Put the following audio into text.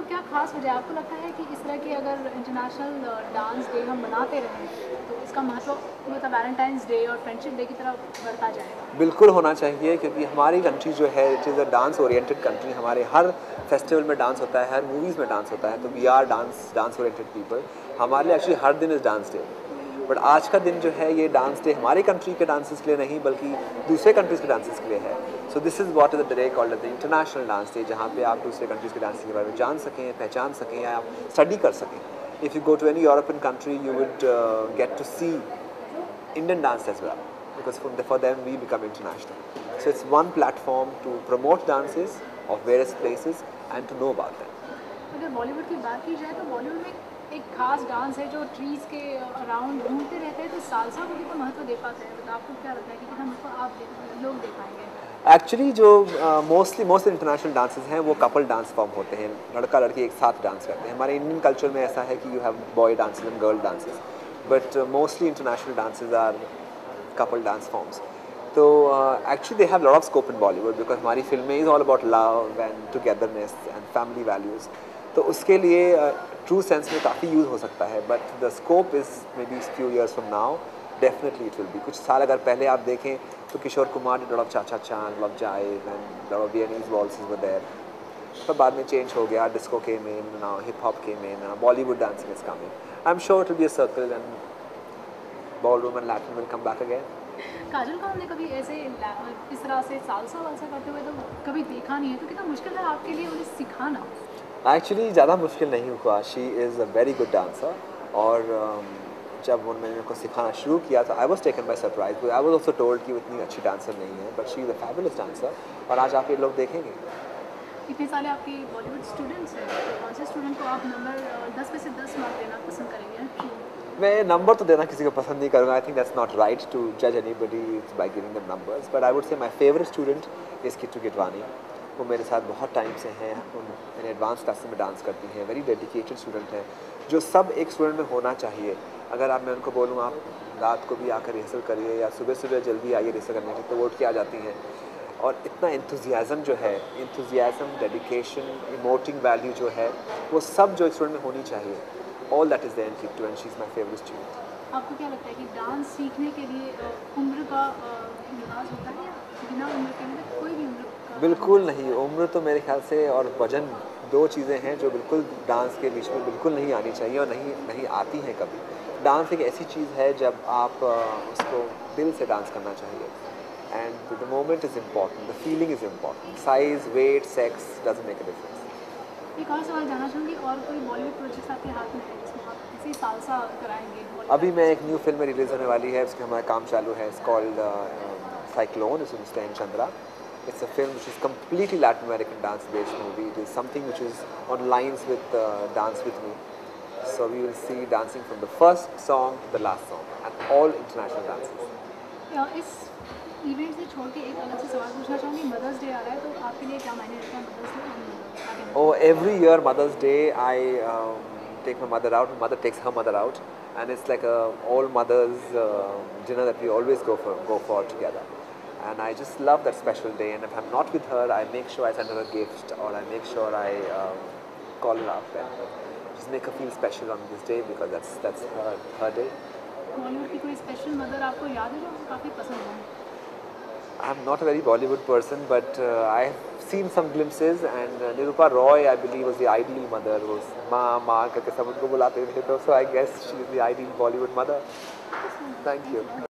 क्या खास वजह है आपको लगता है कि इस तरह की अगर इंटरनेशनल डांस डे हम मनाते रहें तो इसका महत्व मतलब वैलेंटाइंस डे और फ्रेंडशिप डे की तरफ बढ़ता जाएगा? बिल्कुल होना चाहिए क्योंकि हमारी कंट्री जो है it is a dance oriented country. हमारे हर फेस्टिवल में डांस होता है, हर मूवीज़ में डांस होता है, तो we are dance oriented people. हमारे लिए एक्चुअली हर दिन इज़ डांस डे। बट आज का दिन जो है ये डांस डे हमारी कंट्री के डांसेस के लिए नहीं बल्कि दूसरे कंट्रीज़ के डांसेस के लिए है। So this is what is the day called the international dance day, जहाँ पे आप दूसरे कंट्रीज़ के डांस के बारे में जान सकें, पहचान सकें या आप स्टडी कर सकें। If you go to any European country you would get to see Indian dance as well, because for them we become international. So it's one platform to promote dances of various places and to know about them. अगर बॉलीवुड की बात की जाए तो बॉलीवुड में एक खास dance है जो ट्रीज के अराउंड घूमते रहते हैं, तो सालसा को भी तो महत्व दे पाते हैं। तो आपको क्या लगता है कि कितना महत्व लोग दे पाएंगे? एक्चुअली जो मोस्ट इंटरनेशनल डांसेस हैं वो कपल डांस फॉर्म होते हैं, लड़का लड़की एक साथ डांस करते हैं। हमारे इंडियन कल्चर में ऐसा है कि you have boy dances and girl dances, but mostly international dances are couple dance forms. So actually they have a lot of scope in Bollywood because हमारी फिल्में is all about love and togetherness and family values. तो उसके लिए true sense में काफ़ी use हो सकता है, but the scope is maybe few years from now definitely it will be. कुछ साल अगर पहले आप देखें तो किशोर कुमार ने lot of Cha Cha Chand, Love Jive and lot of Viennese waltzes were there. पर बाद में चेंज हो गया, disco came in, now hip hop came in, Bollywood dancing is coming. I'm sure it will be a circle and ballroom and Latin will come back again. Kajal को हमने कभी ऐसे इस तरह से सालसा वालसा करते हुए तो कभी देखा नहीं है, तो कितना मुश्किल है आपके लिए उन्हें सिखाना? एक्चुअली ज़्यादा मुश्किल नहीं हुआ, she is a very good dancer और जब मैंने उनको सिखाना शुरू किया तो I was taken by surprise. I was also told कि वो इतनी अच्छी डांसर नहीं है, but she is a fabulous dancer और आज आप ये लोग देखेंगे। इतने सारे आपके बॉलीवुड स्टूडेंट्स हैं, तो कौन से स्टूडेंट को आप नंबर 10 में से 10 मार्क देना पसंद करेंगे? मैं नंबर तो देना किसी को पसंद नहीं करूँगा। I think that's not right to जज anybody by giving them numbers, but I would say my favourite student is Kittu Gidwani. वो मेरे साथ बहुत टाइम से हैं, मैंने एडवांस क्लासेस में डांस करती हैं, वेरी डेडिकेटेड स्टूडेंट है, जो सब एक स्टूडेंट में होना चाहिए। अगर मैं उनको बोलूँ आप रात को भी आकर रिहर्सल करिए या सुबह सुबह जल्दी आइए रिहर्सल करने के, तो वो उठ के आ जाती हैं। और इतना इंथुजियाज़म जो है, इंथुजियाज़म, डेडिकेशन, इमोटिंग वैल्यू जो है, वो सब जो एक स्टूडेंट में होनी चाहिए। All that is there in Kittu and she's my favorite student. आपको क्या लगता है कि डांस सीखने के लिए उम्र का लिहाज होता है या बिना उम्र के, मतलब कोई भी उम्र का? बिल्कुल नहीं, उम्र तो मेरे ख्याल से और वजन दो चीज़ें हैं जो बिल्कुल डांस के बीच में बिल्कुल नहीं आनी चाहिए और नहीं आती हैं कभी। डांस एक ऐसी चीज़ है जब आप उसको दिल से डांस करना चाहिए and the moment is important, the feeling is important. Size, weight, sex doesn't make a difference. एक और सवाल जानना चाहूँगी, और कोई बॉलीवुड प्रोजेक्ट्स आपके हाथ में है जिसमें आप इसी सालसा कराएंगे? अभी मैं एक न्यू फिल्म में रिलीज़ होने वाली है, उसमें हमारा काम चालू है। It's called Cyclone, it's mister Chandra. It's a film which is completely Latin American dance based movie. It is something which is on lines with Dance With Me. So we will see dancing from the first song to the last song and all international dances. इस event से छोड़ के एक अलग से सवाल पूछना चाहूँगी, मदर्स डे आ रहा है तो आपके लिए क्या मायने रखता है Mother's Day? Oh, every year Mother's Day I take my mother out. My mother takes her mother out, and it's like a all mothers dinner that we always go for together. And I just love that special day, and if I'm not with her I make sure I send her a gift or I make sure I call her up and just make her feel special on this day because that's her day. Bollywood की कोई special mother आपको याद है जो आपको काफ़ी पसंद हो? I'm not a very Bollywood person, but I've seen some glimpses, and Nirupa Roy, I believe, was the ideal mother. Was माँ करके सब उनको बुलाते थे, तो so I guess she is the ideal Bollywood mother. Thank you.